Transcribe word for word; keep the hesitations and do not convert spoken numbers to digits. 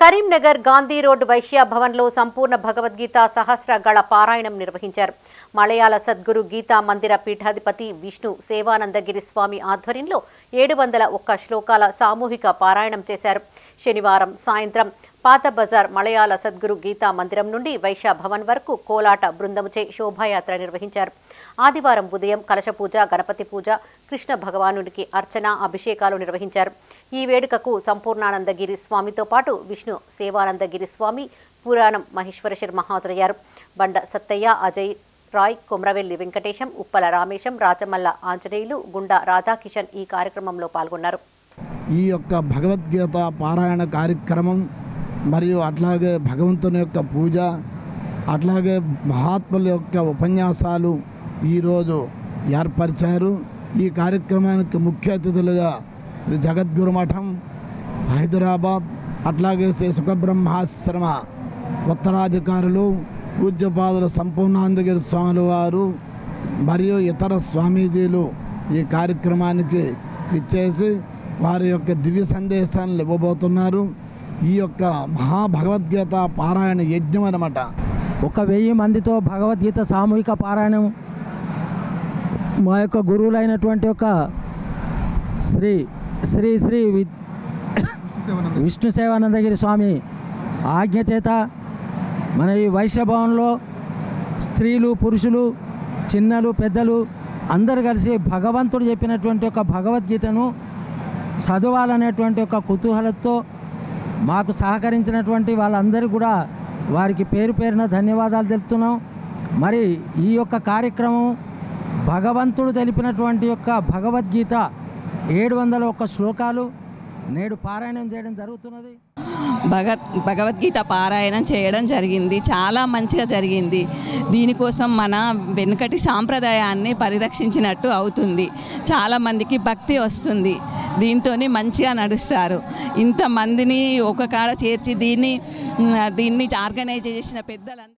Karimnagar Gandhi road Vysya భవన్లో సంపూర్ణ భగవద్గీత సహస్ర గళ పారాయణం నిర్వహించారు. మలయాళ సద్గురు గీతా మందిర పీఠాధిపతి విష్ణు సేవానందగిరి స్వామి ఆధ్వర్యంలో ఏడు వందల ఒక్క శ్లోకాల సామూహిక పారాయణం చేశారు. శనివారం సాయంత్రం పాత బజార్ మలయాళ సద్గురు గీతా మందిరం నుండి వైశ్య భవన్ వరకు కోలాట బృందముచే శోభాయాత్ర నిర్వహించారు. ఆదివారం ఉదయం కలశ పూజ, గణపతి పూజ, కృష్ణ భగవానుడికి అర్చన, అభిషేకాలు నిర్వహించారు. ఈ వేడుకకు సంపూర్ణానందగిరి స్వామితో పాటు విష్ణు సేవానందగిరి స్వామి, పురాణం మహేశ్వర శర్మ హాజరయ్యారు. బండ సత్తయ్య, అజయ్ రాయ్, కొమ్రవెల్లి వెంకటేశం, ఉప్పల రామేశం, రాచమల్ల ఆంజనేయులు, గుండా రాధాకిషన్ ఈ కార్యక్రమంలో పాల్గొన్నారు. ఈ యొక్క భగవద్గీత పారాయణ కార్యక్రమం మరియు అట్లాగే భగవంతుని యొక్క పూజ, అట్లాగే మహాత్ముల యొక్క ఉపన్యాసాలు ఈరోజు ఏర్పరిచారు. ఈ కార్యక్రమానికి ముఖ్య అతిథులుగా శ్రీ జగద్గురు మఠం హైదరాబాద్, అట్లాగే శ్రీ సుఖబ్రహ్మాశ్రమ ఉత్తరాధికారులు పూజ్యపాదుల సంపూర్ణానందగిరి స్వాముల వారు మరియు ఇతర స్వామీజీలు ఈ కార్యక్రమానికి ఇచ్చేసి వారి యొక్క దివ్య సందేశాలను ఇవ్వబోతున్నారు. ఈ యొక్క మహాభగవద్గీత పారాయణ యజ్ఞం అన్నమాట. ఒక వెయ్యి మందితో భగవద్గీత సామూహిక పారాయణం మా యొక్క గురువులైనటువంటి ఒక శ్రీ శ్రీ శ్రీ విష్ణు సేవానందగిరి స్వామి ఆజ్ఞ చేత మన ఈ వైశ్యభవన్లో స్త్రీలు, పురుషులు, చిన్నలు, పెద్దలు అందరూ కలిసి భగవంతుడు చెప్పినటువంటి ఒక భగవద్గీతను చదవాలనేటువంటి ఒక కుతూహలంతో మాకు సహకరించినటువంటి వాళ్ళందరూ కూడా వారికి పేరు పేరున ధన్యవాదాలు తెలుపుతున్నాం. మరి ఈ యొక్క కార్యక్రమం భగవంతుడు తెలిపినటువంటి యొక్క భగవద్గీత ఏడు వందల ఒక్క శ్లోకాలు నేడు పారాయణం చేయడం జరుగుతున్నది. భగత్ భగవద్గీత పారాయణం చేయడం జరిగింది. చాలా మంచిగా జరిగింది. దీనికోసం మన వెనుకటి సాంప్రదాయాన్ని పరిరక్షించినట్టు అవుతుంది. చాలామందికి భక్తి వస్తుంది. దీంతో మంచిగా నడుస్తారు. ఇంతమందిని ఒక కాడ చేర్చి దీన్ని దీన్ని ఆర్గనైజ్ చేసిన పెద్దలందరూ